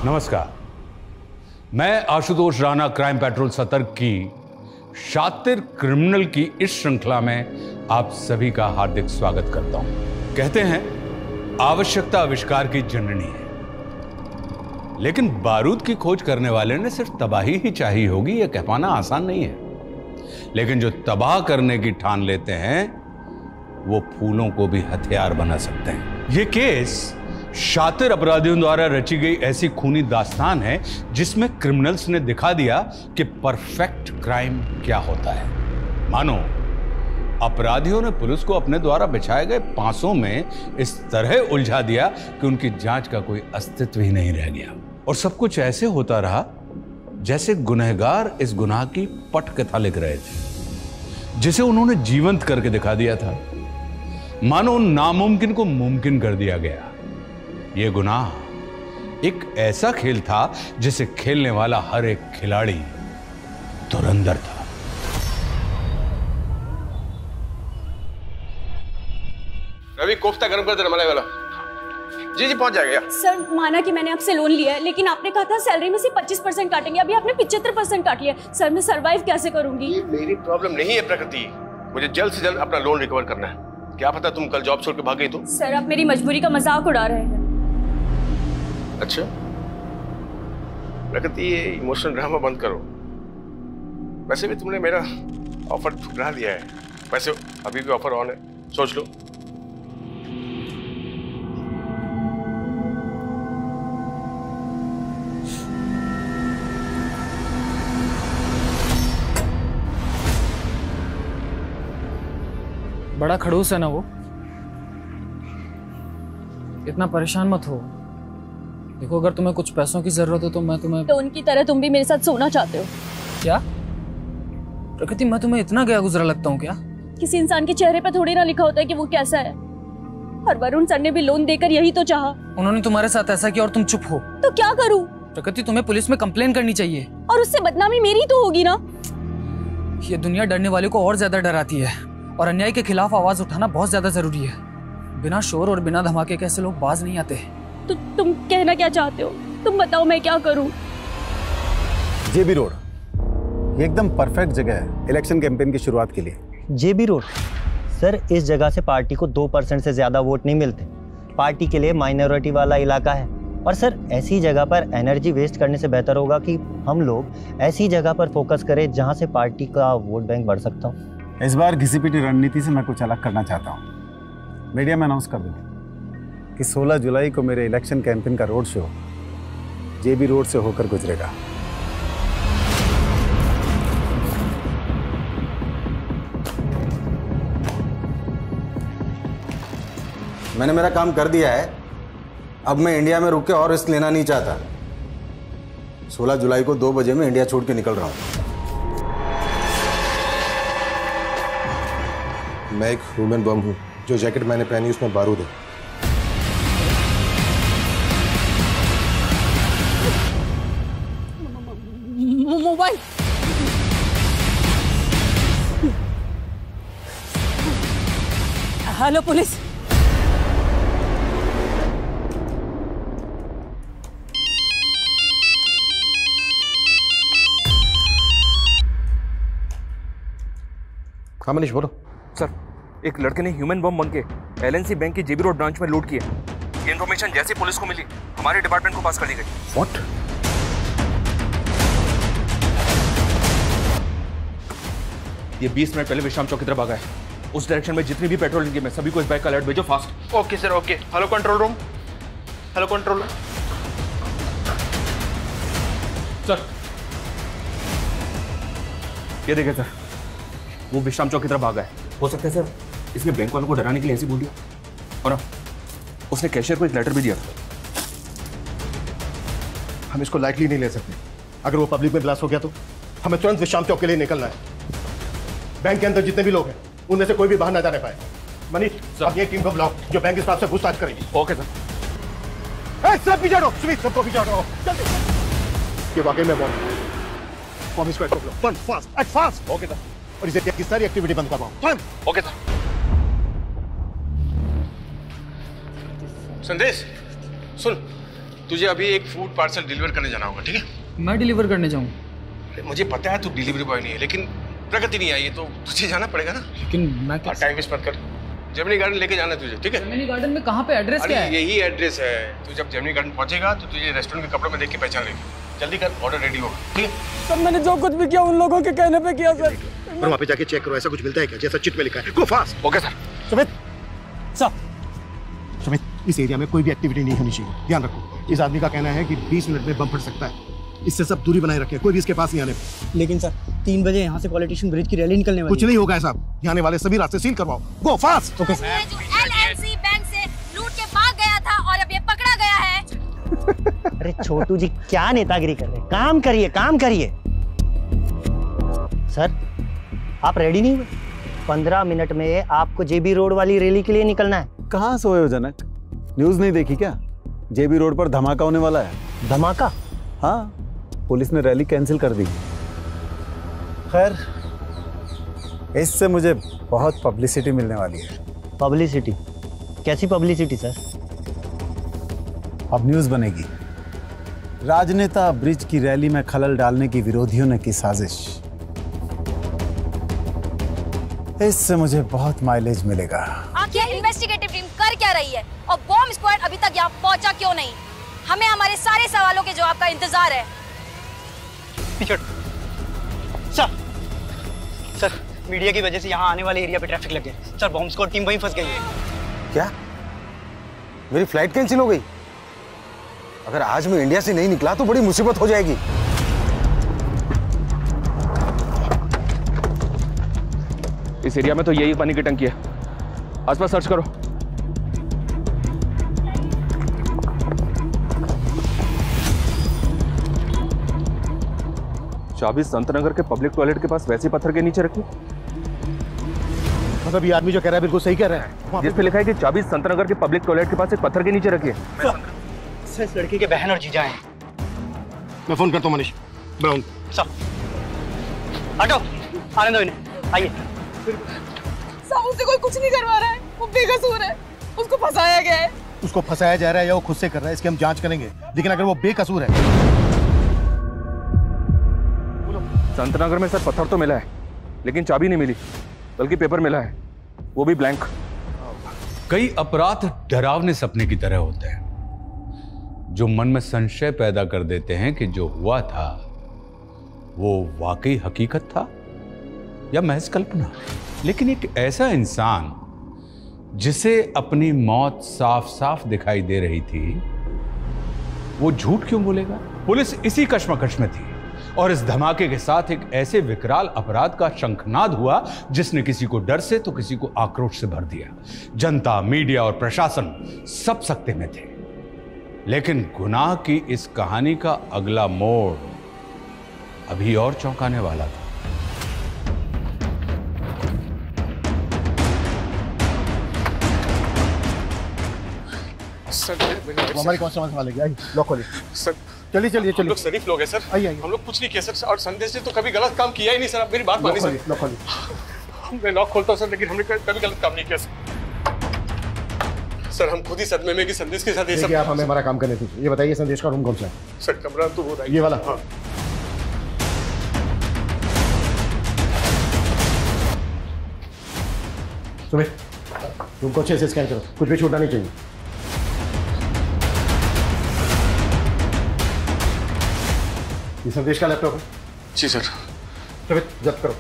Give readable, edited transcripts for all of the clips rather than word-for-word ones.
नमस्कार, मैं Ashutosh Rana crime patrol सतर्क की शातिर क्रिमिनल की इस श्रृंखला में आप सभी का हार्दिक स्वागत करता हूं। कहते हैं आवश्यकता आविष्कार की जननी है, लेकिन बारूद की खोज करने वाले ने सिर्फ तबाही ही चाहिए होगी यह कह पाना आसान नहीं है। लेकिन जो तबाह करने की ठान लेते हैं वो फूलों को भी हथियार बना सकते हैं। यह केस शातिर अपराधियों द्वारा रची गई ऐसी खूनी दास्तान है जिसमें क्रिमिनल्स ने दिखा दिया कि परफेक्ट क्राइम क्या होता है। मानो अपराधियों ने पुलिस को अपने द्वारा बिछाए गए पांसों में इस तरह उलझा दिया कि उनकी जांच का कोई अस्तित्व ही नहीं रह गया, और सब कुछ ऐसे होता रहा जैसे गुनहगार इस गुनाह की पटकथा लिख रहे थे, जिसे उन्होंने जीवंत करके दिखा दिया था। मानो नामुमकिन को मुमकिन कर दिया गया। यह गुनाह एक ऐसा खेल था जिसे खेलने वाला हर एक खिलाड़ी धुरंधर था। रवि, कोफ्ता गर्म कर देना मलाई वाला। जी पहुंच जाएगा। सर, माना कि मैंने आपसे लोन लिया है, लेकिन आपने कहा था सैलरी में से 25% काटेंगे। अभी आपने 75% काट लिया। सर, मैं सरवाइव कैसे करूंगी? ये मेरी प्रॉब्लम नहीं है प्रकृति, मुझे जल्द से जल्द अपना लोन रिकवर करना है। क्या पता तुम कल जॉब छोड़ के भाग गई तो? सर, आप मेरी मजबूरी का मजाक उड़ा रहे हैं। अच्छा प्रकृति, ये इमोशनल ड्रामा बंद करो। वैसे भी तुमने मेरा ऑफर ठुकरा दिया है। वैसे अभी भी ऑफर ऑन है, सोच लो। बड़ा खड़ूस है ना वो, इतना परेशान मत हो। देखो, अगर तुम्हें कुछ पैसों की जरूरत हो तो मैं तुम्हें... तो उनकी तरह तुम भी मेरे साथ सोना चाहते हो क्या? प्रकृति, मैं तुम्हें इतना गया गुजरा लगता हूँ क्या? किसी इंसान के चेहरे पर थोड़ी ना लिखा होता है कि वो कैसा है। और वरुण सर ने भी लोन देकर यही तो चाहा। उन्होंने तुम्हारे साथ ऐसा किया और तुम चुप हो। तो क्या करूं? प्रकृति, तुम्हें पुलिस में कंप्लेन करनी चाहिए। और उससे बदनामी मेरी तो होगी ना। ये दुनिया डरने वाले को और ज्यादा डराती है, और अन्याय के खिलाफ आवाज उठाना बहुत ज्यादा जरूरी है। बिना शोर और बिना धमाके के ऐसे लोग बाज नहीं आते। तो तुम कहना क्या चाहते हो? तुम बताओ, मैं क्या करूं? जेबी रोड ये एकदम परफेक्ट जगह है इलेक्शन कैंपेन की शुरुआत के लिए। जेबी रोड सर, इस जगह से पार्टी को 2% से ज्यादा वोट नहीं मिलते। पार्टी के लिए माइनॉरिटी वाला इलाका है। और सर, ऐसी जगह पर एनर्जी वेस्ट करने से बेहतर होगा कि हम लोग ऐसी जगह पर फोकस करें जहां से पार्टी का वोट बैंक बढ़ सकता हो। इस बार घिसी-पिटी रणनीति से मैं कुछ अलग करना चाहता हूँ। मीडिया में अनाउंस कर दूँ कि 16 जुलाई को मेरे इलेक्शन कैंपेन का रोड शो जेबी रोड से होकर गुजरेगा। मैंने मेरा काम कर दिया है, अब मैं इंडिया में रुक के और रिस्क लेना नहीं चाहता। 16 जुलाई को 2 बजे मैं इंडिया छोड़ के निकल रहा हूँ। मैं एक ह्यूमन बम हूँ, जो जैकेट मैंने पहनी उसमें बारूद है। मोबाइल। Hello police. हाँ मनीष, बोलो। सर, एक लड़के ने ह्यूमन बम बन के एलएनसी बैंक की जेबी रोड ब्रांच में लूट किया। ये इन्फॉर्मेशन जैसी पुलिस को मिली, हमारे डिपार्टमेंट को पास कर दी गई। व्हाट? ये 20 मिनट पहले विश्राम चौक की तरफ भागा है। उस डायरेक्शन में जितनी भी पेट्रोल टीम है सभी को इस बाइक का अलर्ट भेजो, fast. Okay sir, okay. Hello control room. Hello control room. Sir, ये देखिए सर, वो विश्राम चौक की तरफ भागा है। हो सकता है सर इसने बैंक वालों को डराने के लिए ऐसे बोल दिया, और ना उसने कैशियर को एक लेटर भी दिया था। हम इसको लाइटली नहीं ले सकते। अगर वो पब्लिक में ब्लास्ट हो गया तो हमें तुरंत विश्राम चौक के लिए निकलना है। बैंक के अंदर जितने भी लोग हैं उनमें से कोई भी बाहर न जाने पाए। मनीष, अब ये टीम को बुलाओ जो बैंक स्टाफ से पूछताछ करेगी। Okay sir. सब पीछे हटो, सुमित सबको पीछे हटो। ये वाकई में बॉम्ब स्क्वाड को बुलाओ। Fast, act fast. Okay sir. और इसे की सारी एक्टिविटी बंद करवाओ। Okay sir. संदेश सुन, तुझे अभी एक फूड पार्सल डिलीवर करने जाना होगा, ठीक है? मैं डिलीवर करने जाऊँ? मुझे पता है तू डिलीवरी बॉय नहीं है, लेकिन प्रगति नहीं आई है तो तुझे जाना पड़ेगा ना। लेकिन मैं टाइम वेस्ट मत कर। जेमिनी गार्डन लेके जाना है तुझे, ठीक है? जेमिनी गार्डन में कहाँ पे? एड्रेस क्या है? यही एड्रेस है। तू जब जेमिनी गार्डन पहुंचेगा तो तुझे रेस्टोरेंट के कपड़ों में देख के पहचान लेगी। जल्दी कर, ऑर्डर रेडी होगा, ठीक है? सर मैंने जो कुछ भी किया उन लोगों के कहने पे किया सर। और वहाँ पे जाके चेक करो, ऐसा कुछ मिलता है क्या जैसा चिट में लिखा है? Go fast. Okay sir. Sumit, sir Sumit, इस एरिया में कोई भी एक्टिविटी नहीं होनी चाहिए, ध्यान रखो। इस आदमी का कहना है कि 20 मिनट में बम फट सकता है, इससे सब दूरी बनाए रखें, कोई भी इसके पास नहीं आने। लेकिन सर 3 बजे यहाँ से पॉलिटिशियन ब्रिज की रैली निकलने वाली है। कुछ नहीं होगा साहब, यहाँ आने वाले सभी रास्ते सील करवाओ। Go fast. Okay sir. जो LNC बैंक से लूट के भाग गया था और अब ये पकड़ा गया है। अरे छोटू जी क्या नेतागिरी कर रहे हैं? काम करिए, काम करिए। सर आप रेडी नहीं हुए? 15 मिनट में आपको जेबी रोड वाली रैली के लिए निकलना है। कहाँ सोए हो जनक? न्यूज नहीं देखी क्या? जेबी रोड पर धमाका होने वाला है। धमाका? हाँ, पुलिस ने रैली कैंसिल कर दी। खैर, इससे मुझे बहुत पब्लिसिटी मिलने वाली है। पब्लिसिटी? कैसी पब्लिसिटी सर? अब न्यूज बनेगी, राजनेता ब्रिज की रैली में खलल डालने की विरोधियों ने की साजिश। इससे मुझे बहुत माइलेज मिलेगा। आखिर इन्वेस्टिगेटिव टीम कर क्या रही है और बॉम्ब स्क्वाड अभी तक यहाँ पहुंचा क्यों नहीं? हमें हमारे सारे सवालों के जवाब का इंतजार है। सर मीडिया की वजह से यहाँ आने वाले एरिया पे ट्रैफिक लग गया। सर बॉम्ब स्क्वाड टीम वहीं फंस गई है। क्या? मेरी फ्लाइट कैंसिल हो गई? अगर आज मैं इंडिया से नहीं निकला तो बड़ी मुसीबत हो जाएगी। इस एरिया में तो यही पानी की टंकी है, आसपास सर्च करो। चाबी संतनगर के पब्लिक टॉयलेट के पास वैसे पत्थर के नीचे रखी। मतलब ये आदमी जो कह रहा है बिल्कुल सही कह रहा है। जिस पे लिखा है कि चाबी संतनगर के पब्लिक टॉयलेट के पास एक पत्थर के नीचे रखी है। इस लड़की के बहन और जीजा हैं। मैं फोन करता हूँ मनीष। ब्राउन सर हटो, आने दो इन्हें, आइए। साहब उससे कोई कुछ नहीं करवा रहा है, वो बेकसूर है, उसको फंसाया गया है। उसको फंसाया जा रहा है या वो खुद से कर रहा है, इसकी हम जांच करेंगे। लेकिन अगर वो बेकसूर है। संतनगर में सर पत्थर तो मिला है, लेकिन चाबी नहीं मिली, बल्कि पेपर मिला है, वो भी ब्लैंक। कई अपराध डरावने सपने की तरह होते हैं, जो मन में संशय पैदा कर देते हैं कि जो हुआ था वो वाकई हकीकत था या महज कल्पना। लेकिन एक ऐसा इंसान जिसे अपनी मौत साफ साफ दिखाई दे रही थी, वो झूठ क्यों बोलेगा? पुलिस इसी कश्मकश में थी और इस धमाके के साथ एक ऐसे विकराल अपराध का शंखनाद हुआ जिसने किसी को डर से तो किसी को आक्रोश से भर दिया। जनता, मीडिया और प्रशासन सब सकते में थे। लेकिन गुनाह की इस कहानी का अगला मोड़ अभी और चौंकाने वाला था। सर वो हमारी कौन सा संभालेगी? आइए लॉक खोलिए। सर चलिए चलिए हम लोग शरीफ लोग हैं सर। आइए आइए। हम लोग कुछ नहीं किया सर, और संदेश ने तो कभी गलत काम किया ही नहीं सर। आप मेरी बात मानिए सर। लॉक खोलिए। मैं लॉक खोलता हूँ सर, लेकिन हमने कभी गलत काम नहीं किया सर। सर हम खुद ही सदमे में कि संदेश के साथ ये सब। आप हमें हमारा काम करने दीजिए। ये बताइए संदेश का रूम कौन सा है? सर कमरा तो हो रहा है ये वाला। हाँ। सुमित रूम को अच्छे से स्कैन करो, कुछ भी छूटना नहीं चाहिए। ये संदेश का लैपटॉप है? जी सर। सुमित जब्त करो।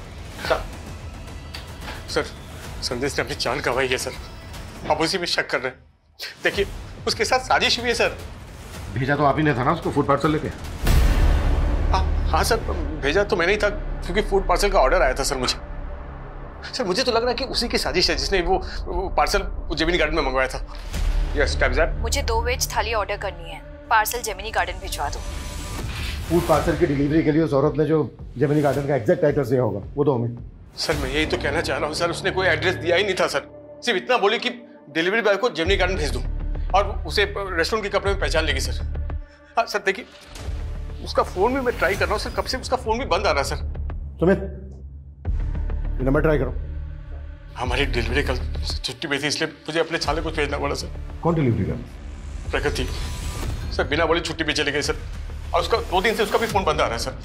सर संदेश ने अपनी जान गंवाई है सर, आप उसी में शक कर रहे हैं। देखिए उसके साथ साजिश हुई है सर। भेजा तो आप ही ने था ना उसको फूड पार्सल लेके? हाँ सर, भेजा तो मैंने ही था क्योंकि फूड पार्सल का ऑर्डर आया था सर मुझे। सर मुझे तो लग रहा है कि उसी की साजिश है जिसने वो पार्सल जेमिनी गार्डन में मंगवाया था। Yes cab. मुझे 2 वेज थाली ऑर्डर करनी है, पार्सल जेमिनी गार्डन भिजवा दो। फूड पार्सल की डिलीवरी के लिए उस औरत ने जो जेमिनी गार्डन का एग्जैक्ट एड्रेस दिया होगा वो दो हमें। सर मैं यही तो कहना चाह रहा हूँ सर, उसने कोई एड्रेस दिया ही नहीं था सर। सिर्फ इतना बोले कि डिलीवरी बॉय को जेमिनी गार्डन भेज दूँ और उसे रेस्टोरेंट के कपड़े में पहचान लेगी सर। हाँ सर देखिए उसका फोन भी मैं ट्राई कर रहा हूँ सर, कब से उसका फोन भी बंद आ रहा है सर। सुमित ये नंबर ट्राई करो। हमारी डिलीवरी कल छुट्टी पे थी, इसलिए मुझे अपने छाले को भेजना पड़ा सर। कौन डिलीवरी का? प्रगति सर बिना बोले छुट्टी पे चले गए सर, और उसका 2 दिन से उसका भी फोन बंद आ रहा है सर।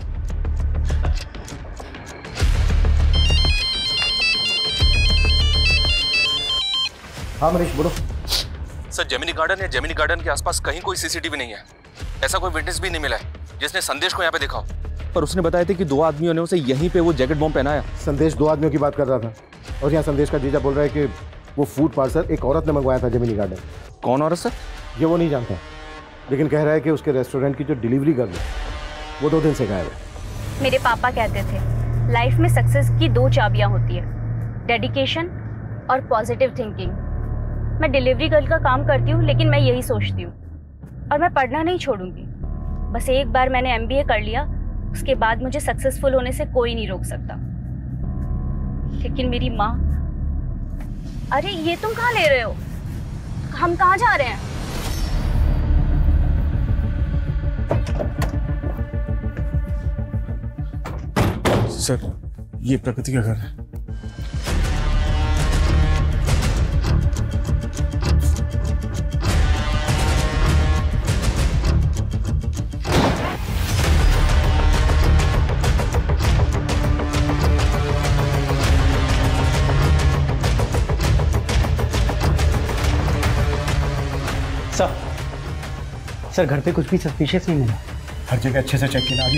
हाँ मनीष बोलो। सर जेमिनी गार्डन या जेमिनी गार्डन के आसपास कहीं कोई सीसीटीवी नहीं है। ऐसा कोई विटनेस भी नहीं मिला है जिसने संदेश को यहाँ पे देखा हो। पर उसने बताया था कि 2 आदमियों ने उसे यहीं पे वो जैकेट बॉम्ब पहनाया। संदेश 2 आदमियों की बात कर रहा था, और यहाँ संदेश का जीजा बोल रहा है कि वो फूड पार्सल एक औरत ने मंगवाया था जेमिनी गार्डन। कौन औरत सर? ये वो नहीं जानता, लेकिन कह रहा है कि उसके रेस्टोरेंट की जो डिलीवरी गर्ल है वो 2 दिन से गायब है। मेरे पापा कहते थे लाइफ में सक्सेस की 2 चाबियां होती है, डेडिकेशन और पॉजिटिव थिंकिंग। मैं डिलीवरी गर्ल का काम करती हूँ, लेकिन मैं यही सोचती हूँ और मैं पढ़ना नहीं छोड़ूंगी। बस एक बार मैंने MBA कर लिया, उसके बाद मुझे सक्सेसफुल होने से कोई नहीं रोक सकता। लेकिन मेरी माँ, अरे ये तुम कहाँ ले रहे हो? हम कहाँ जा रहे हैं? सर ये प्रकृति का घर है। सर घर पे कुछ भी सस्पिशियस नहीं मिला। हर जगह अच्छे से चेक किया।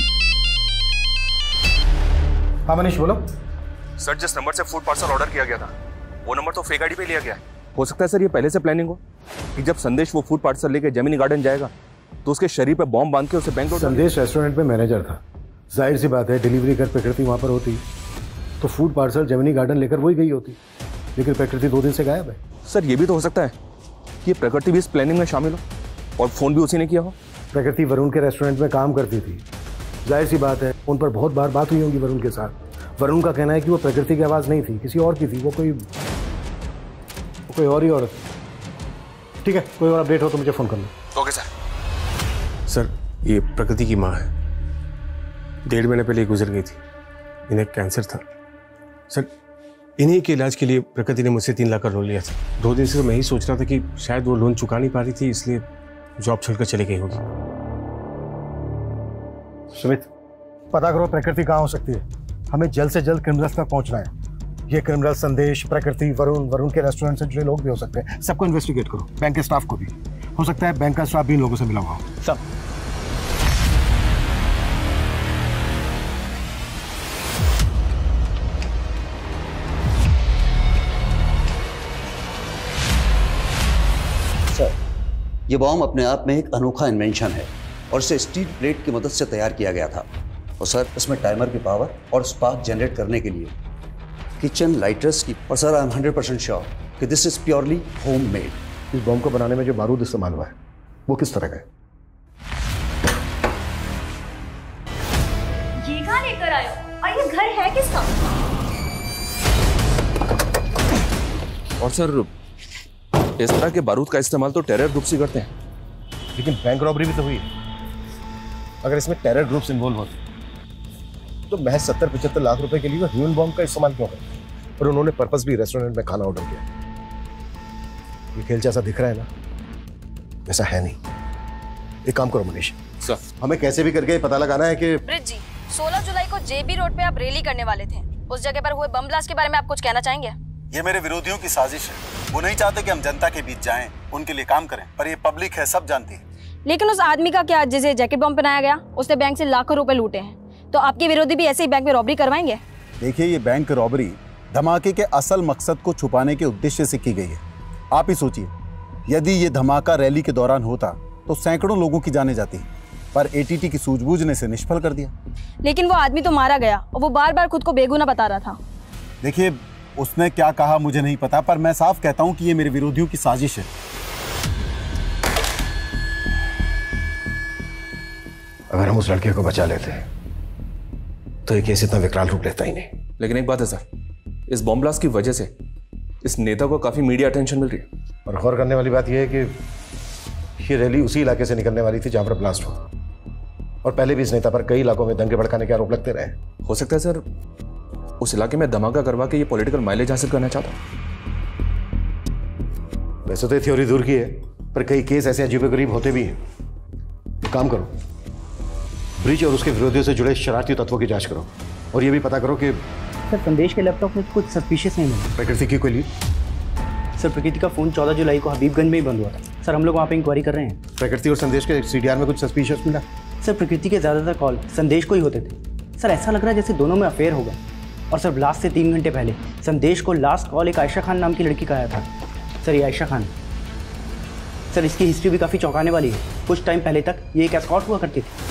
हाँ मनीष बोलो। सर जिस नंबर से फूड पार्सल ऑर्डर किया गया था वो नंबर तो फेक आईडी पे लिया गया है। हो सकता है सर ये पहले से प्लानिंग हो कि जब संदेश वो फूड पार्सल लेके जेमिनी गार्डन जाएगा तो उसके शरीर पे बॉम्ब बांध के उसे बैंक लौटा। संदेश रेस्टोरेंट में मैनेजर था, जाहिर सी बात है डिलीवरी कर प्रकृति वहाँ पर होती तो फूड पार्सल जेमिनी गार्डन लेकर वही गई होती, लेकिन प्रकृति 2 दिन से गायब है। सर ये भी तो हो सकता है कि प्रकृति भी इस प्लानिंग में शामिल हो और फोन भी उसी ने किया हो। प्रकृति वरुण के रेस्टोरेंट में काम करती थी, जाहिर सी बात है उन पर बहुत बार बात हुई होगी वरुण के साथ। वरुण का कहना है कि वो प्रकृति की आवाज़ नहीं थी, किसी और की थी, वो कोई और ही औरत। ठीक है, कोई और अपडेट हो तो मुझे फ़ोन कर लो। Okay sir. सर ये प्रकृति की माँ है, 1.5 महीने पहले गुजर गई थी, इन्हें कैंसर था। सर इन्हीं के इलाज के लिए प्रकृति ने मुझसे 3 लाख का लोन लिया था। 2 दिन से मैं ही सोच रहा था कि शायद वो लोन चुका नहीं पा रही थी, इसलिए जॉब छोड़कर चली गई होगी। सुमित पता करो प्रकृति कहाँ हो सकती है, हमें जल्द से जल्द क्रिमिनल्स तक पहुँचना है। ये क्रिमिनल संदेश, प्रकृति, वरुण के रेस्टोरेंट से जुड़े लोग भी हो सकते हैं, सबको इन्वेस्टिगेट करो, बैंक के स्टाफ को भी। हो सकता है बैंक का स्टाफ भी इन लोगों से मिला हुआ हो। सब सर ये बॉम्ब अपने आप में एक अनोखा इन्वेंशन है और इसे स्टील प्लेट की मदद से तैयार किया गया था। और सर इसमें टाइमर की पावर और स्पार्क जनरेट करने के लिए किचन लाइटर्स की, और सर आई एम 100% श्योर कि this is purely homemade. इस बॉम्ब को बनाने में जो बारूद इस्तेमाल हुआ है वो किस तरह का है? ये कहाँ लेकर आए हो और ये घर है किसका? और सर इस तरह के बारूद का इस्तेमाल तो टेरर ग्रुप्स ही करते हैं। लेकिन बैंक रॉबरी भी तो हुई है, अगर इसमें टेरर ग्रुप्स इन्वॉल्व होते तो महज 70-75 लाख रुपए के लिए वो ह्यूमन बॉम्ब का इस्तेमाल क्यों करते? और उन्होंने पर्पस भी रेस्टोरेंट में खाना ऑर्डर किया। ये खेल जैसा दिख रहा है ना, वैसा है नहीं। एक काम करो मनीष, सर हमें कैसे भी करके पता लगाना है कि ब्रिज जी 16 जुलाई को जेबी रोड पे आप रैली करने वाले थे, उस जगह पर हुए बम ब्लास्ट के बारे में आप कुछ कहना चाहेंगे? ये मेरे विरोधियों की साजिश है। वो नहीं चाहते कि हम जनता के बीच जाएं, उनके लिए काम करें, पर ये पब्लिक है, सब जानती है। लेकिन उस आदमी का क्या, जिसे जैकेट बम पहनाया गया, उसने बैंक से लाखों रुपए लूटे हैं, तो आपके विरोधी भी ऐसे ही बैंक में रॉबरी करवाएंगे? देखिए ये बैंक रॉबरी धमाके के असल मकसद को छुपाने के उद्देश्य से की गई है। आप ही सोचिए, यदि ये धमाका रैली के दौरान होता तो सैकड़ों लोगों की जानें जाती, पर एटीटी की सूझबूझ ने इसे निष्फल कर दिया। लेकिन वो आदमी तो मारा गया और वो बार बार खुद को बेगुनाह बता रहा था। देखिए उसने क्या कहा मुझे नहीं पता, पर मैं साफ कहता हूं कि ये मेरे विरोधियों की साजिश है। अगर हम उस लड़के को बचा लेते तो ये केस इतना विकराल रूप लेता ही नहीं। लेकिन एक बात है सर, इस बॉम्ब ब्लास्ट की वजह से इस नेता को काफी मीडिया अटेंशन मिल रही है। और गौर करने वाली बात यह है कि ये रैली उसी इलाके से निकलने वाली थी जहां पर ब्लास्ट हुआ, और पहले भी इस नेता पर कई इलाकों में दंगे भड़काने के आरोप लगते रहे। हो सकता है सर उस इलाके में धमाका करवा के ये पॉलिटिकल माइलेज हासिल करना चाहता। वैसे तो ये थ्योरी दूर की है, पर कई केस ऐसे अजीबोगरीब होते भी हैं काम करो, ब्रिज और उसके विरोधियों से जुड़े शरारती तत्वों की जांच करो और ये भी पता करो कि सर संदेश के लैपटॉप में कुछ सस्पिशियस नहीं मिला। प्रकृति की कोई लीड? सर प्रकृति का फ़ोन 14 जुलाई को हबीबगंज में ही बंद हुआ था। सर हम लोग वहाँ पे इंक्वायरी कर रहे हैं। प्रकृति और संदेश के सीडीआर में कुछ सस्पिशियस मिला? सर प्रकृति के ज़्यादातर कॉल संदेश को ही होते थे। सर ऐसा लग रहा है जैसे दोनों में अफेयर होगा। और सर ब्लास्ट से 3 घंटे पहले संदेश को लास्ट कॉल एक आयशा खान नाम की लड़की का आया था। सर ये आयशा खान, सर इसकी हिस्ट्री भी काफ़ी चौंकाने वाली है। कुछ टाइम पहले तक ये एक एस्कॉर्ट हुआ करती थी।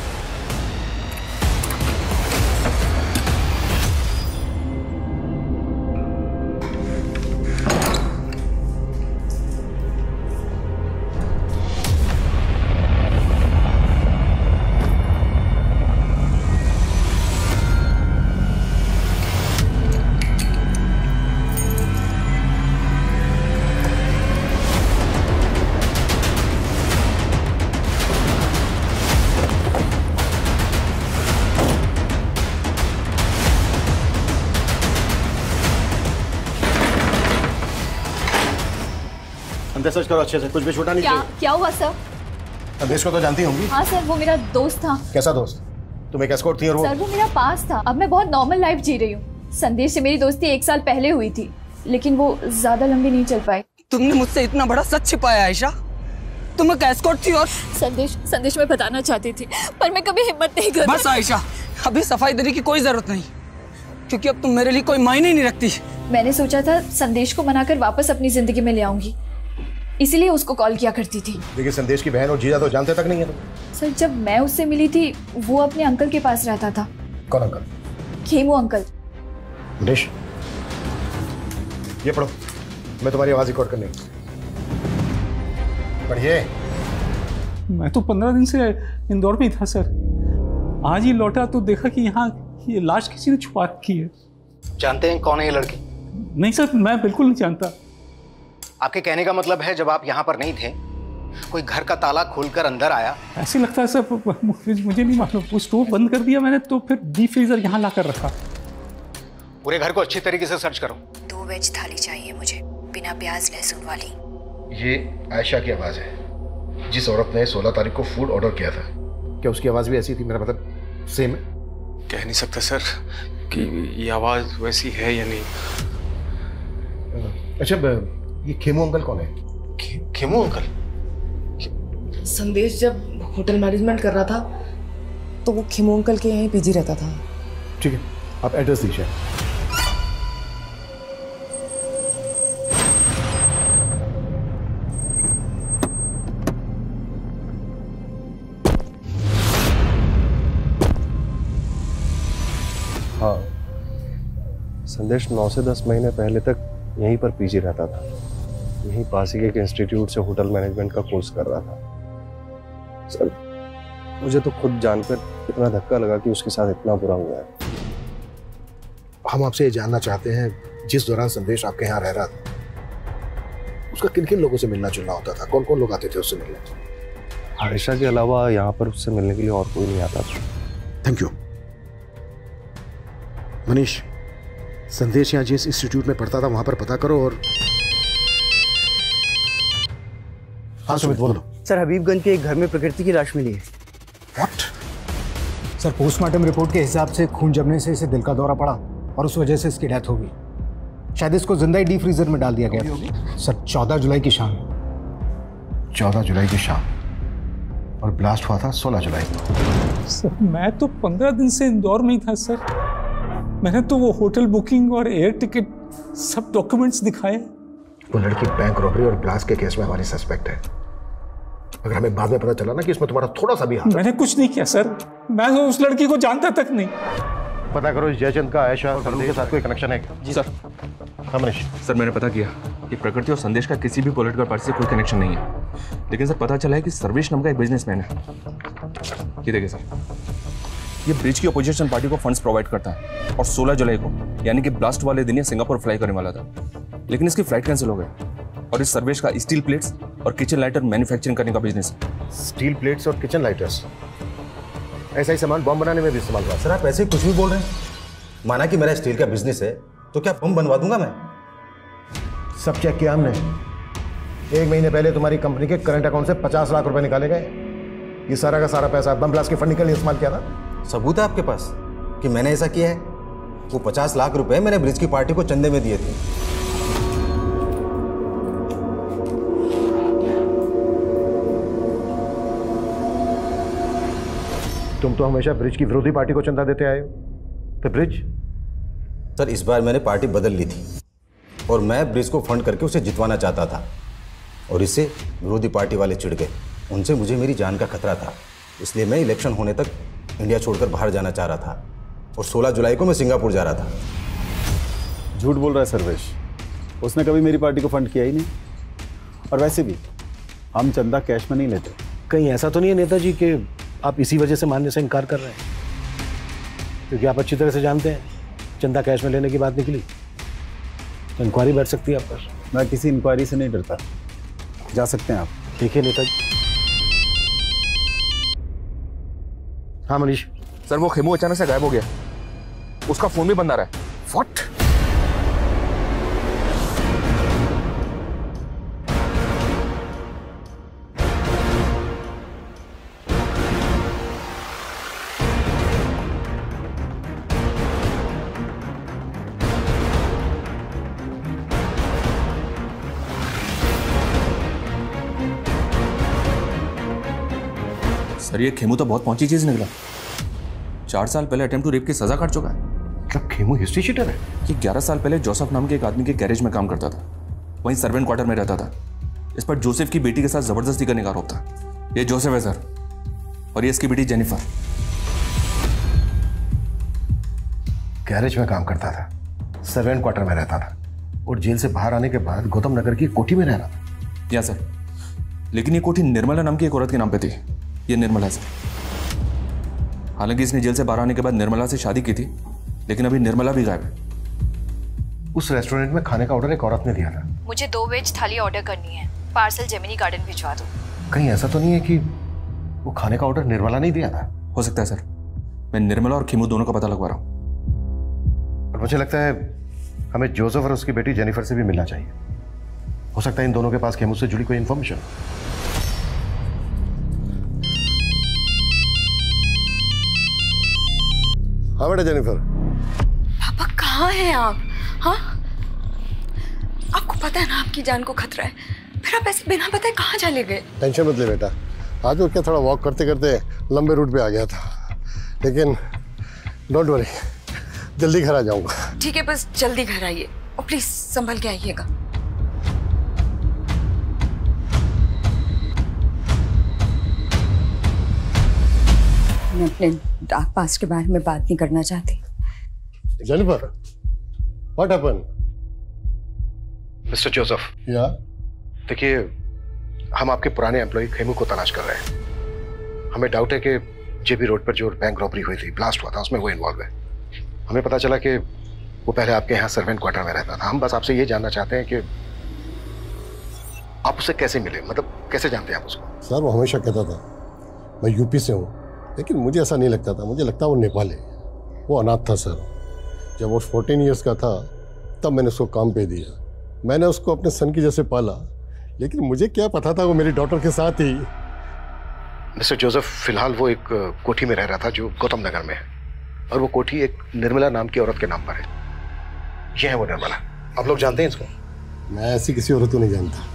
सर्च करो अच्छे से, कुछ भी छोटा नहीं चाहिए। क्या हुआ सर? संदेश को तो जानती होंगी। हाँ सर, वो मेरा दोस्त था। कैसा दोस्त? तुम एक एस्कॉर्ट थी और वो? सर वो मेरा पास था। अब मैं बहुत नॉर्मल लाइफ जी रही हूँ। संदेश से मेरी दोस्ती 1 साल पहले हुई थी, लेकिन वो ज्यादा लंबी नहीं चल पाई। तुमने मुझसे इतना बड़ा सच छिपाया आयशा। तुम एक एस्कॉर्ट थी और संदेश मैं बताना चाहती थी, पर मैं कभी हिम्मत नहीं कर। बस आयशा, अभी सफाई देने की कोई जरूरत नहीं, क्योंकि अब तुम मेरे लिए कोई मायने नहीं रखती। मैंने सोचा था संदेश को मनाकर वापस अपनी जिंदगी में ले आऊंगी, इसीलिए उसको कॉल किया करती थी। देखिए संदेश की बहन और जीजा तो जानते तक नहीं है तुम। सर जब मैं उससे मिली थी वो अपने अंकल के पास रहता था। कौन अंकल? खेमू अंकल। देश ये पढ़ो, मैं तुम्हारी आवाज रिकॉर्ड करनी। पढ़िए। मैं तो 15 दिन से इंदौर में ही था सर। आज ही लौटा तो देखा कि यहाँ ये लाश किसी ने छुपा रखी है। जानते हैं कौन है ये लड़की? नहीं सर, मैं बिल्कुल नहीं जानता। आपके कहने का मतलब है जब आप यहाँ पर नहीं थे कोई घर का ताला खोलकर अंदर आया? ऐसे लगता है सर, मुझे नहीं मालूम। वो स्टोव बंद कर दिया मैंने, तो फिर डीप फ्रीजर यहाँ ला कर रखा। पूरे घर को अच्छी तरीके से सर्च करो। 2 वेज थाली चाहिए मुझे, बिना प्याज लहसुन वाली। ये आयशा की आवाज है, जिस औरत ने 16 तारीख को फूड ऑर्डर किया था। क्या उसकी आवाज भी ऐसी थी? मेरा मतलब सेम है? कह नहीं सकता सर कि ये आवाज वैसी है या नहीं। अच्छा ये खेमू अंकल कौन है? खेमू अंकल? संदेश जब होटल मैनेजमेंट कर रहा था तो वो खेमू अंकल के यहीं पीजी रहता था। ठीक है, आप एड्रेस दीजिए। हाँ, संदेश 9 से 10 महीने पहले तक यहीं पर पीजी रहता था। यहीं पास ही के एक इंस्टीट्यूट से होटल मैनेजमेंट का कोर्स कर रहा था। सर मुझे तो खुद जानकर इतना धक्का लगा कि उसके साथ इतना बुरा हुआ है। हम आपसे ये जानना चाहते हैं, जिस दौरान संदेश आपके यहाँ रह रहा था उसका किन किन लोगों से मिलना जुलना होता था? कौन कौन लोग आते थे उससे मिलने? आयशा के अलावा यहाँ पर उससे मिलने के लिए और कोई नहीं आता था। Thank you. मनीष, संदेश यहाँ जिस इंस्टीट्यूट में पढ़ता था वहां पर पता करो। और हाँ सुमित बोलो। सर हबीबगंज के एक घर में प्रकृति की लाश मिली है। व्हाट? सर पोस्टमार्टम रिपोर्ट के हिसाब से खून जमने से इसे दिल का दौरा पड़ा और उस वजह से इसकी डेथ हो गई। शायद इसको जिंदा ही डीप फ्रीजर में डाल दिया गया। सर 14 जुलाई की शाम। 14 जुलाई की शाम और ब्लास्ट हुआ था 16 जुलाई को। सर मैं तो 15 दिन से इंदौर में ही था सर। मैंने तो वो होटल बुकिंग और एयर टिकट सब डॉक्यूमेंट्स दिखाए। वो लड़की बैंक रॉबरी और ब्लास्ट के केस में हमारी सस्पेक्ट है। अगर हमें बाद में पता चला ना कि इसमें तुम्हारा थोड़ा सा भी हाथ। मैंने कुछ नहीं किया सर, मैं तो उस लड़की को जानता तक नहीं। पता करो इस जयचंद का आयशा और संदेश के साथ कोई कनेक्शन है क्या? जी सर। हाँ मनीष। सर मैंने पता किया कि प्रकृति और संदेश का किसी भी पॉलिटिकल पार्टी से कोई कनेक्शन नहीं है, लेकिन सर पता चला है कि सर्वेश नाम का एक बिजनेसमैन है। ये देखिए सर, ये ब्रिज की अपोजिशन पार्टी को फंड्स प्रोवाइड करता है और 16 जुलाई को यानी कि ब्लास्ट वाले दिन ये सिंगापुर फ्लाई करने वाला था, लेकिन इसकी फ्लाइट कैंसिल हो गई। और इस सर्वेश का स्टील प्लेट्स और किचन लाइटर मैन्युफैक्चरिंग करने का बिजनेस है। स्टील प्लेट्स और किचन लाइटर्स, ऐसा ही सामान बम बनाने में भी इस्तेमाल हुआ। सर आप ऐसे कुछ भी बोल रहे हैं? माना कि मेरा स्टील का बिजनेस है तो क्या बम बनवा दूंगा मैं? सब चेक किया हमने। 1 महीने पहले तुम्हारी कंपनी के करंट अकाउंट से 50 लाख रुपए निकाले गए। ये सारा का सारा पैसा बम ब्लास्ट के फंडिंग के लिए इस्तेमाल किया था? सबूत है आपके पास कि मैंने ऐसा किया है? वो 50 लाख रुपए मैंने ब्रिज की पार्टी को चंदे में दिए थे। तुम तो हमेशा ब्रिज की विरोधी पार्टी को चंदा देते आए हो, तो ब्रिज? सर इस बार मैंने पार्टी बदल ली थी और मैं ब्रिज को फंड करके उसे जितवाना चाहता था, और इससे विरोधी पार्टी वाले चिढ़ गए। उनसे मुझे मेरी जान का खतरा था, इसलिए मैं इलेक्शन होने तक इंडिया छोड़कर बाहर जाना चाह रहा था और 16 जुलाई को मैं सिंगापुर जा रहा था। झूठ बोल रहा है सर्वेश, उसने कभी मेरी पार्टी को फंड किया ही नहीं। और वैसे भी हम चंदा कैश में नहीं लेते। कहीं ऐसा तो नहीं है नेताजी कि आप इसी वजह से मानने से इनकार कर रहे हैं? क्योंकि आप अच्छी तरह से जानते हैं चंदा कैश में लेने की बात निकली तो इंक्वायरी बैठ सकती है आप पर। मैं किसी इंक्वायरी से नहीं डरता, जा सकते हैं आप। देखिए नेताजी। हाँ मनीष। सर वो खेमू अचानक से गायब हो गया, उसका फोन भी बंद आ रहा है। व्हाट? सर ये खेमू तो बहुत पहुंची चीज निकला। 4 साल पहले अटेम्प्ट टू रेप की सजा काट चुका है। मतलब खेमू हिस्ट्री शीटर है? कि 11 साल पहले जोसेफ नाम के एक आदमी के गैरेज में काम करता था, वहीं सर्वेंट क्वार्टर में रहता था। इस पर जोसेफ की बेटी के साथ जबरदस्ती करने का आरोप था। ये जोसेफ है सर, और ये इसकी बेटी जेनिफर। गैरेज में काम करता था, सर्वेंट क्वार्टर में रहता था, और जेल से बाहर आने के बाद गौतम नगर की कोठी में रह रहा था। या सर, लेकिन ये कोठी निर्मला नाम की एक औरत के नाम पे थी। ये निर्मला है सर। हालांकि इसने जेल से बाहर आने के बाद निर्मला से शादी की थी, लेकिन अभी निर्मला भी गायब है। उस रेस्टोरेंट में खाने का ऑर्डर एक औरत ने दिया था। मुझे 2 वेज थाली ऑर्डर करनी है, पार्सल जेमिनी गार्डन भिजवा दो। कहीं ऐसा तो नहीं है कि वो खाने का ऑर्डर निर्मला नहीं दिया था? हो सकता है सर, मैं निर्मला और खेमू दोनों का पता लगवा रहा हूँ। और मुझे लगता है हमें जोसेफ और उसकी बेटी जेनिफर से भी मिलना चाहिए। हो सकता है इन दोनों के पास खेमू से जुड़ी कोई इंफॉर्मेशन। हाँ बेटा जेनिफर। पापा कहाँ हैं आप? हाँ, आपको पता है ना आपकी जान को खतरा है, फिर आप ऐसे बिना बताए कहाँ चले गए? टेंशन मत ले बेटा, आज और क्या थोड़ा वॉक करते करते लंबे रूट पे आ गया था, लेकिन डोंट वरी, जल्दी घर आ जाऊंगा। ठीक है, बस जल्दी घर आइए और प्लीज संभल के आइएगा। मैं अपने डार्क पास्ट के बारे में बात नहीं करना चाहती। Jennifer, what happened? Mister Joseph. या? देखिए, हम आपके पुराने एम्प्लॉय खेमू को तलाश कर रहे हैं। हमें डाउट है कि जेबी रोड पर जो बैंक रॉबरी हुई थी, ब्लास्ट हुआ था, उसमें वो इन्वॉल्व है। हमें पता चला कि वो पहले आपके यहाँ सर्वेंट क्वार्टर में रहता था। हम बस आपसे ये जानना चाहते हैं कि आप उसे कैसे मिले, मतलब कैसे जानते हैं आप उसको? सर वो हमेशा कहता था मैं यूपी से हूँ, लेकिन मुझे ऐसा नहीं लगता था। मुझे लगता वो नेपाली। वो अनाथ था सर। जब वो 14 ईयर्स का था तब मैंने उसको काम पे दिया। मैंने उसको अपने सन की जैसे पाला, लेकिन मुझे क्या पता था वो मेरी डॉटर के साथ ही। मिस्टर जोसेफ, फिलहाल वो एक कोठी में रह रहा था जो गौतम नगर में है, और वो कोठी एक निर्मला नाम की औरत के नाम पर है। ये है वो निर्मला। आप लोग जानते हैं इसको? मैं ऐसी किसी औरत को नहीं जानता।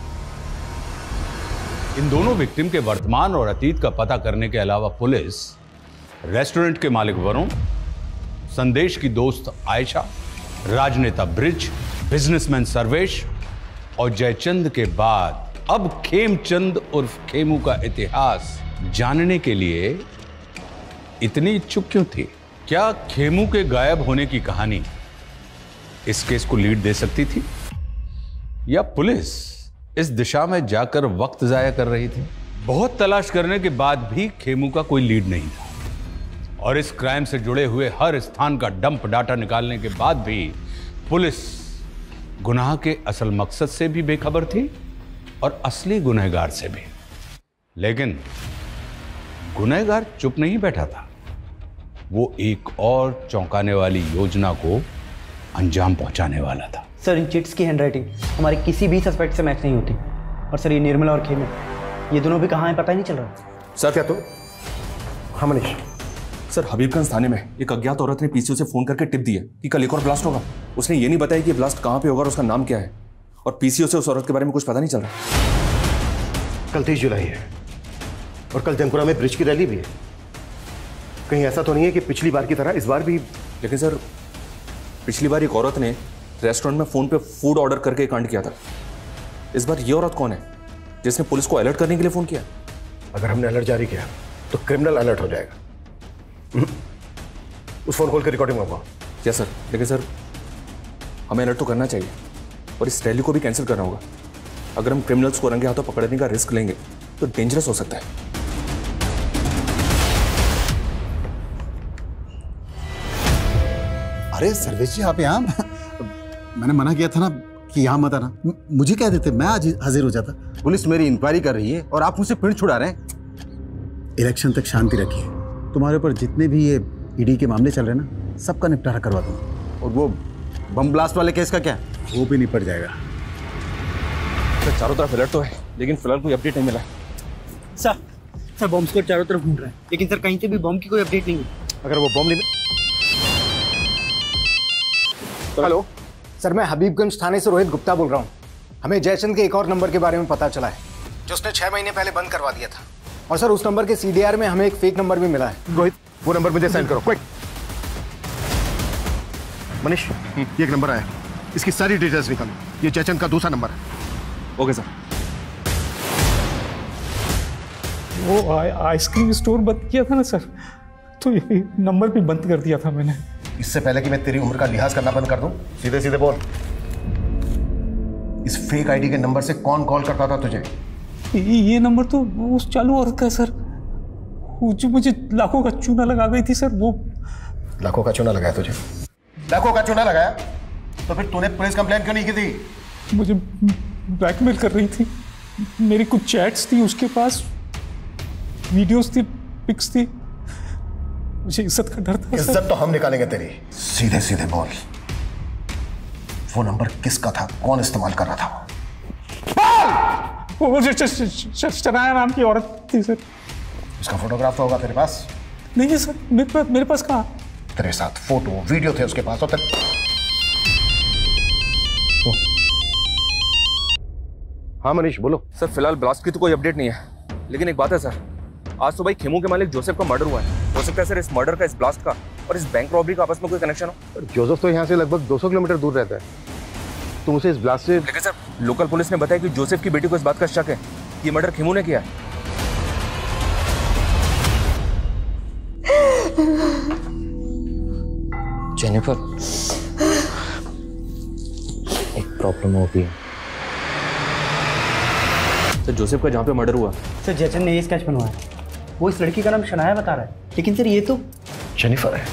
इन दोनों विक्टिम के वर्तमान और अतीत का पता करने के अलावा पुलिस रेस्टोरेंट के मालिक वरुण, संदेश की दोस्त आयशा, राजनेता ब्रिज, बिजनेसमैन सर्वेश और जयचंद के बाद अब खेमचंद उर्फ खेमू का इतिहास जानने के लिए इतनी इच्छुक क्यों थी? क्या खेमू के गायब होने की कहानी इस केस को लीड दे सकती थी, या पुलिस इस दिशा में जाकर वक्त जाया कर रही थी? बहुत तलाश करने के बाद भी खेमू का कोई लीड नहीं था, और इस क्राइम से जुड़े हुए हर स्थान का डंप डाटा निकालने के बाद भी पुलिस गुनाह के असल मकसद से भी बेखबर थी और असली गुनहगार से भी। लेकिन गुनहगार चुप नहीं बैठा था। वो एक और चौंकाने वाली योजना को अंजाम पहुंचाने वाला था। सर, इन चिट्स की हैंडराइटिंग हमारे किसी भी सस्पेक्ट से मैच नहीं होती। और सर, ये निर्मला और खेमू, ये दोनों भी कहाँ हैं पता ही नहीं चल रहा। सर क्या तो? हाँ मनीष। सर हबीबगंज थाने में एक अज्ञात औरत ने पीसीओ से फोन करके टिप दी है कि कल एक और ब्लास्ट होगा। उसने ये नहीं बताया कि ब्लास्ट कहाँ पे होगा और उसका नाम क्या है, और पीसीओ से उस औरत के बारे में कुछ पता नहीं चल रहा। कल 30 जुलाई है और कल जंगपुरा में ब्रिज की रैली भी है। कहीं ऐसा तो नहीं है कि पिछली बार की तरह इस बार भी? लेकिन सर पिछली बार एक औरत ने रेस्टोरेंट में फोन पे फूड ऑर्डर करके कांड किया था। इस बार ये औरत कौन है जिसने पुलिस को अलर्ट करने के लिए फोन किया? अगर हमने अलर्ट जारी किया तो क्रिमिनल अलर्ट हो जाएगा। उस फोन कॉल की रिकॉर्डिंग मंगवाओ। Yes sir. लेकिन सर हमें अलर्ट तो करना चाहिए और इस रैली को भी कैंसिल करना होगा। अगर हम क्रिमिनल्स को रंगे हाथों पकड़ने का रिस्क लेंगे तो डेंजरस हो सकता है। अरे सर्वेश जी, आप यहाँ? मैंने मना किया था ना कि यहाँ मत आना। मुझे कह देते, मैं आज हाजिर हो जाता। पुलिस मेरी इंक्वायरी कर रही है और आप मुझसे पिंड छुड़ा रहे हैं। इलेक्शन तक शांति रखिए। तुम्हारे ऊपर जितने भी ये ईडी के मामले चल रहे हैं ना, सबका निपटारा करवा दूंगा। और वो बम ब्लास्ट वाले केस का क्या? वो भी निपट जाएगा। सर चारों तरफ अलर्ट तो है, लेकिन फिलहाल कोई अपडेट नहीं मिला। सर बॉम्ब स्क्वाड चारों तरफ ढूंढ रहा है, लेकिन सर कहीं से भी बॉम्ब की कोई अपडेट नहीं है। अगर वो बॉम्ब नहीं। हेलो सर, मैं हबीबगंज थाने से रोहित गुप्ता बोल रहा हूँ। हमें जयचंद के एक और नंबर के बारे में पता चला है जो उसने 6 महीने पहले बंद करवा दिया था। और सर उस नंबर के सीडीआर में हमें एक फेक नंबर भी मिला है। रोहित वो नंबर मुझे सेंड करो क्विक। मनीष ये एक नंबर आया, इसकी सारी डिटेल्स निकालो। ये जयचंद का दूसरा नंबर है। Okay sir. वो आइसक्रीम स्टोर बंद किया था ना सर, तो ये नंबर भी बंद कर दिया था मैंने। इससे पहले कि मैं तेरी उम्र का लिहाज करना बंद कर दूं, सीधे सीधे बोल, इस फेक आईडी के नंबर से कौन कॉल करता था तुझे? ये नंबर तो उस चालू औरत का है सर, वो जो मुझे लाखों का चूना लगा गई थी सर। वो लाखों का चूना लगाया तुझे? लाखों का चूना लगाया तो फिर तूने पुलिस कंप्लेंट क्यों नहीं की थी? मुझे ब्लैकमेल कर रही थी। मेरी कुछ चैट्स थी उसके पास, वीडियोस थी, पिक्स थी। मुझे इज्जत का डर था। इज्जत तो हम निकालेंगे तेरी। सीधे सीधे बोल, वो नंबर किसका था? कौन इस्तेमाल कर रहा था? वो शनाया नाम की औरत थी सर। उसका फोटोग्राफ तो होगा तेरे पास? नहीं है सर, मेरे पास कहाँ? तेरे साथ फोटो वीडियो थे उसके पास। हाँ मनीष बोलो। सर फिलहाल ब्लास्ट की तो कोई अपडेट नहीं है, लेकिन एक बात है सर, आज सुबह खेमू के मालिक जोसेफ का मर्डर हुआ है। हो सकता है सर इस मर्डर का, इस ब्लास्ट का और इस बैंक रॉबरी का आपस में कोई कनेक्शन हो। जोसेफ तो यहाँ से लगभग 200 किलोमीटर दूर रहता है, तुम उसे इस ब्लास्ट से। लेकिन सर लोकल पुलिस ने बताया कि जोसेफ की बेटी को इस बात का शक है कि ये मर्डर खेमू ने किया है। जेनिफर, एक प्रॉब्लम हो गई। सर जोसेफ का जहाँ पे मर्डर हुआ, सर जयचंद ने ये स्केच बनवाया। वो इस लड़की का नाम शनाया बता रहा है, लेकिन सर ये तो जेनिफर है।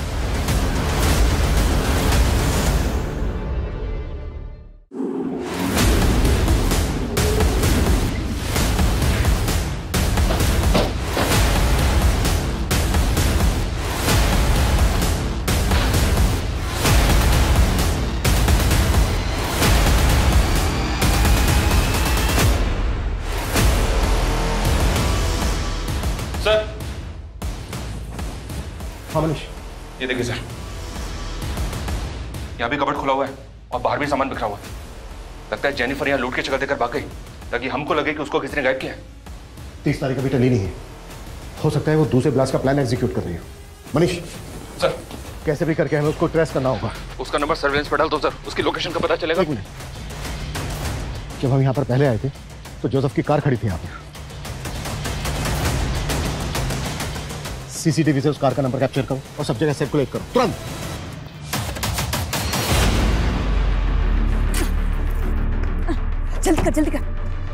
हाँ मनीष, ये देखिए सर, यहाँ भी कबर्ड खुला हुआ है और बाहर भी सामान बिखरा हुआ है। लगता है जेनिफर यहाँ लूट की जगह देकर भाग गई ताकि हमको लगे कि उसको किसी ने गायब किया है। 30 तारीख अभी टली नहीं है, हो सकता है वो दूसरे ब्लास्ट का प्लान एग्जीक्यूट कर रही हो। मनीष सर, कैसे भी करके हमें उसको ट्रेस करना होगा। उसका नंबर सर्वेलेंस पर डाल दो सर, उसकी लोकेशन का पता चलेगा। जब हम यहाँ पर पहले आए थे तो जोसेफ की कार खड़ी थी यहाँ पर। सीसीटीवी से उस कार का नंबर कैप्चर करो और सब जगह सर्कुलेट करो तुरंत। जल्दी कर, जल्दी कर।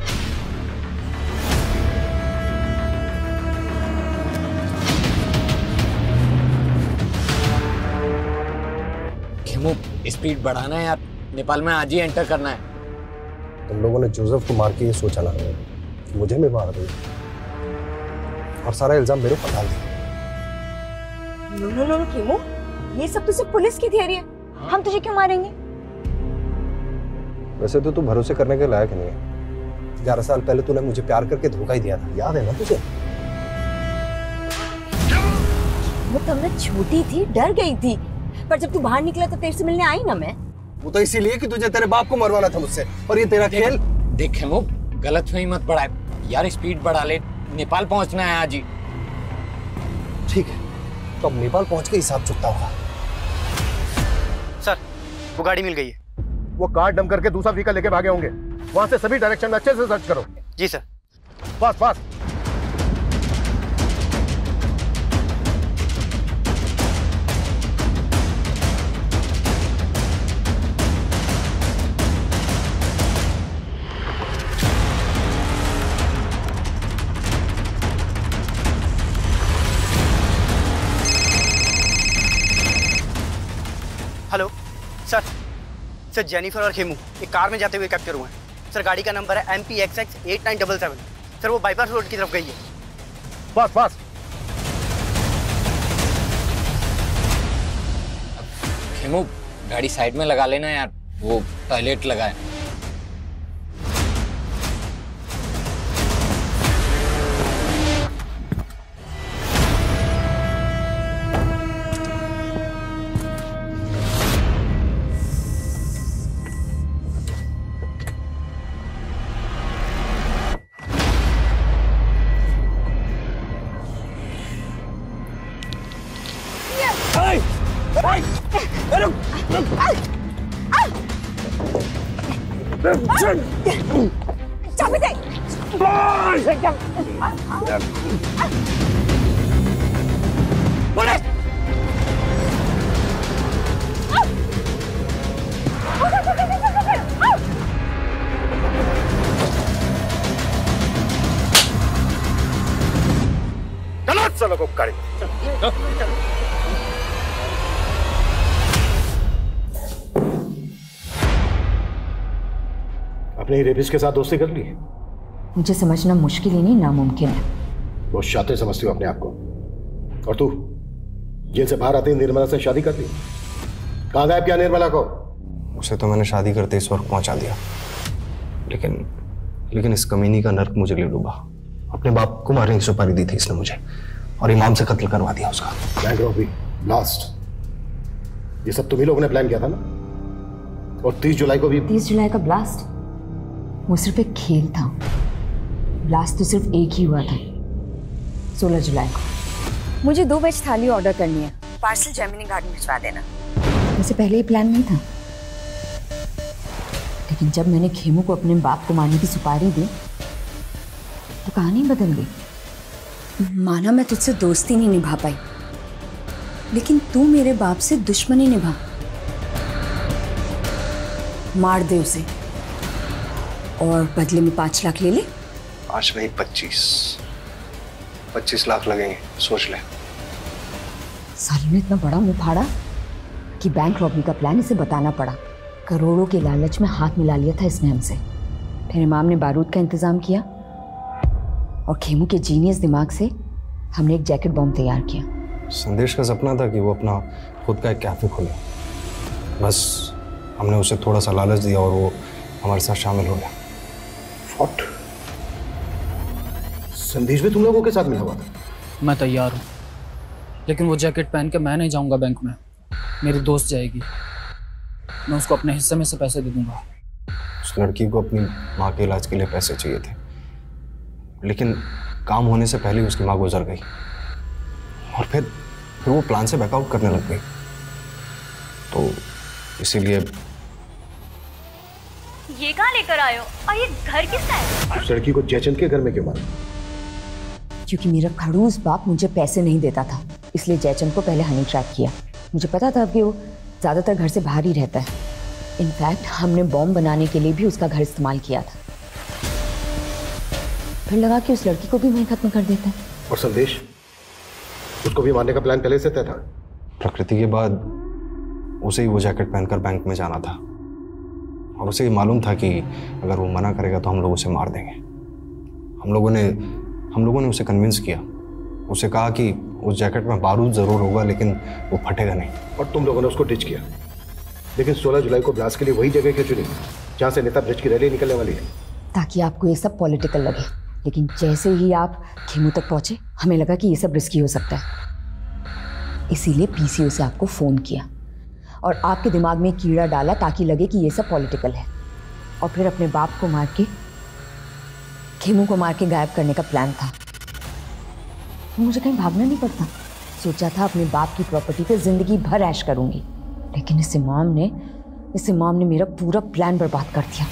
खेमू, स्पीड बढ़ाना है यार, नेपाल में आज ही एंटर करना है। तुम लोगों ने जोसेफ को मार के ये सोचा ना कि मुझे भी मार दो और सारा इल्जाम मेरे ऊपर डाल दिया। नो खेमू, ये सब तो सिर्फ पुलिस की थियरी है। हम तुझे क्यों मारेंगे? वैसे तो तू भरोसे करने के लायक नहीं है। 11 साल पहले तूने मुझे प्यार करके धोखा ही दिया था, याद है ना तुझे? वो तब मैं छोटी थी, डर गई थी, पर जब तू बाहर निकला तो तेरे से मिलने आई ना मैं। वो तो इसीलिए कि तुझे तेरे बाप को मरवाना था मुझसे, और ये तेरा खेल। देख खेमू, गलत फहमी मत बढ़ा यार, स्पीड बढ़ा ले, नेपाल पहुंचना है आज ही। ठीक है, तो अब नेपाल पहुंच के हिसाब चुकता होगा। सर, वो गाड़ी मिल गई है। वो कार डंप करके दूसरा व्हीकल लेके भागे होंगे। वहां से सभी डायरेक्शन में अच्छे से सर्च करो। जी sir. Fast fast. Hello sir, Jennifer और खेमू एक कार में जाते हुए कैप्चर हुए हैं। सर गाड़ी का नंबर है MPXX 8977। सर वो बाईपास रोड की तरफ गई है। Fast fast. खेमू गाड़ी साइड में लगा लेना यार, वो टॉयलेट लगा है। चाबी दे। चलो को गाड़ी। अपने रेपिस्ट के साथ दोस्ती कर ली? मुझे समझना मुश्किल ही नहीं, नामुमकिन है। बहुत शातिर समझती हो अपने आप को। और तू जेल से बाहर आते ही निर्मला से शादी कर ली? कहाँ गायब किया निर्मला को? उसे तो मैंने शादी करते इस वक्त पहुंचा दिया, लेकिन इस कमीनी का नर्क मुझे ले डूबा। अपने बाप को मारने की सुपारी दी थी इसने मुझे, और इमाम से कत्ल करवा दिया उसका। बैंक रॉबरी, ब्लास्ट, ये सब तुम ही लोगों ने प्लान किया था ना? और 30 जुलाई को भी। 30 जुलाई का ब्लास्ट वो सिर्फ एक खेल था। ब्लास्ट तो सिर्फ एक ही हुआ था, 16 जुलाई को। मुझे 2 वेज थाली ऑर्डर करनी है, पार्सल जेमिनी गार्डन भिजवा देना। वैसे पहले ही प्लान नहीं था, लेकिन जब मैंने खेमू को अपने बाप को मारने की सुपारी दी तो कहानी बदल गई। माना मैं तुझसे दोस्ती नहीं निभा पाई, लेकिन तू मेरे बाप से दुश्मनी निभा। मार दे उसे और बदले में 5 लाख ले ले। 5 नहीं 25 लाख लगेंगे, सोच ले। साले ने इतना बड़ा मुंह फाड़ा कि बैंक रॉबरी का प्लान इसे बताना पड़ा। करोड़ों के लालच में हाथ मिला लिया था इसने हमसे। फिर इमाम ने बारूद का इंतजाम किया और खेमू के जीनियस दिमाग से हमने एक जैकेट बॉम्ब तैयार किया। संदेश का सपना था कि वो अपना खुद का एक कैफे खोले, बस हमने उसे थोड़ा सा लालच दिया और वो हमारे साथ शामिल हो गया। व्हाट? संदेश भी तुम लोगों के साथ मिला हुआ था? मैं तैयार हूँ, लेकिन वो जैकेट पहन के मैं नहीं जाऊंगा बैंक में, मेरी दोस्त जाएगी। मैं उसको अपने हिस्से में से पैसे दे दूंगा। उस लड़की को अपनी माँ के इलाज के लिए पैसे चाहिए थे, लेकिन काम होने से पहले उसकी माँ गुजर गई और फिर वो प्लान से बैकआउट करने लग गई। तो इसीलिए ये कहाँ लेकर आए हो और ये घर किसका है? उस लड़की को जयचंद के घर में क्यों मारा? क्योंकि मेरा खड़ूस बाप मुझे पैसे नहीं देता था, इसलिए जयचंद को पहले हनी ट्रैप किया। मुझे पता था कि वो ज़्यादातर घर से बाहर ही रहता है। इनफैक्ट हमने बॉम्ब बनाने के लिए भी उसका घर इस्तेमाल किया था। फिर लगा कि उस लड़की को भी वहीं खत्म कर देता है। और संदेश, उसको भी मारने का प्लान पहले से तय था? प्रकृति के बाद उसे ही वो जैकेट पहनकर बैंक में जाना था, और उसे ये मालूम था कि अगर वो मना करेगा तो हम लोग उसे मार देंगे। हम लोगों ने उसे कन्विंस किया। उसे कहा कि उस जैकेट में बारूद जरूर होगा, लेकिन वो फटेगा नहीं। और तुम लोगों ने उसको डिच किया। लेकिन 16 जुलाई को ब्लास्ट के लिए वही जगह क्यों चुनी जहां से नेता ब्रिज की रैली निकलने वाली है? ताकि आपको ये सब पॉलिटिकल लगे, लेकिन जैसे ही आप खेमू तक पहुंचे हमें लगा कि ये सब रिस्की हो सकता है। इसीलिए पीसीओ से आपको फ़ोन किया और आपके दिमाग में कीड़ा डाला ताकि लगे कि ये सब पॉलिटिकल है, और फिर अपने बाप को मार के, खेमू को मार के गायब करने का प्लान था। मुझे कहीं भागना नहीं पड़ता। सोचा था अपने बाप की प्रॉपर्टी पे जिंदगी भर ऐश करूंगी, लेकिन इस इमाम ने मेरा पूरा प्लान बर्बाद कर दिया।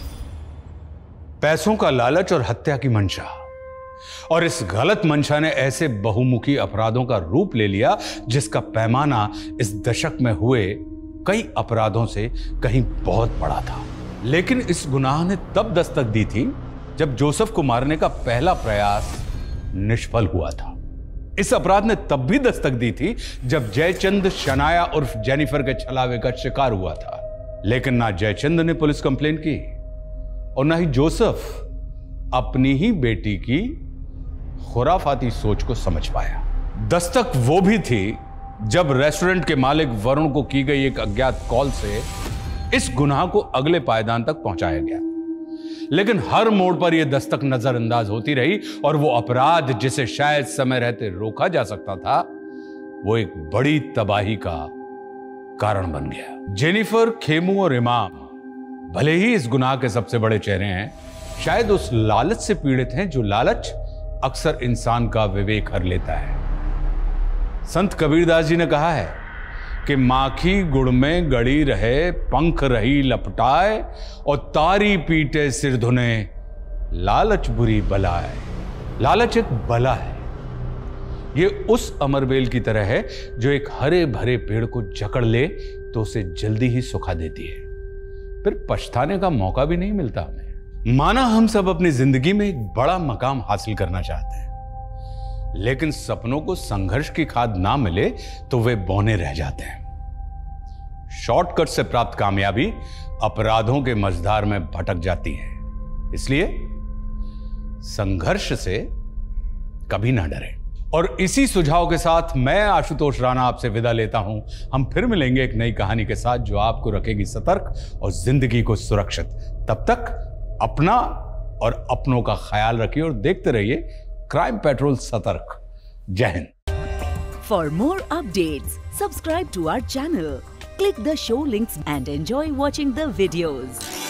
पैसों का लालच और हत्या की मंशा, और इस गलत मंशा ने ऐसे बहुमुखी अपराधों का रूप ले लिया जिसका पैमाना इस दशक में हुए कई अपराधों से कहीं बहुत बड़ा था। लेकिन इस गुनाह ने तब दस्तक दी थी जब जोसेफ को मारने का पहला प्रयास निष्फल हुआ था। इस अपराध ने तब भी दस्तक दी थी जब जयचंद शनाया उर्फ जेनिफर के छलावे का शिकार हुआ था, लेकिन ना जयचंद ने पुलिस कंप्लेन की और ना ही जोसेफ अपनी ही बेटी की खुराफाती सोच को समझ पाया। दस्तक वो भी थी जब रेस्टोरेंट के मालिक वरुण को की गई एक अज्ञात कॉल से इस गुनाह को अगले पायदान तक पहुंचाया गया। लेकिन हर मोड़ पर यह दस्तक नजरअंदाज होती रही और वो अपराध जिसे शायद समय रहते रोका जा सकता था, वो एक बड़ी तबाही का कारण बन गया। जेनिफर, खेमू और इमाम भले ही इस गुनाह के सबसे बड़े चेहरे हैं, शायद उस लालच से पीड़ित हैं जो लालच अक्सर इंसान का विवेक हर लेता है। संत कबीरदास जी ने कहा है कि माखी गुड़ में गड़ी रहे, पंख रही लपटाए, और तारी पीटे सिर धुने, लालच बुरी बला है। लालच एक बला है। ये उस अमरबेल की तरह है जो एक हरे भरे पेड़ को जकड़ ले तो उसे जल्दी ही सुखा देती है, फिर पछताने का मौका भी नहीं मिलता हमें। माना हम सब अपनी जिंदगी में एक बड़ा मकाम हासिल करना चाहते हैं, लेकिन सपनों को संघर्ष की खाद ना मिले तो वे बौने रह जाते हैं। शॉर्टकट से प्राप्त कामयाबी अपराधों के मझधार में भटक जाती है। इसलिए संघर्ष से कभी ना डरें। और इसी सुझाव के साथ मैं आशुतोष राणा आपसे विदा लेता हूं। हम फिर मिलेंगे एक नई कहानी के साथ जो आपको रखेगी सतर्क और जिंदगी को सुरक्षित। तब तक अपना और अपनों का ख्याल रखिए और देखते रहिए क्राइम पेट्रोल सतर्क। जय हिंद। For more updates subscribe to our channel, click the show links and enjoy watching the videos.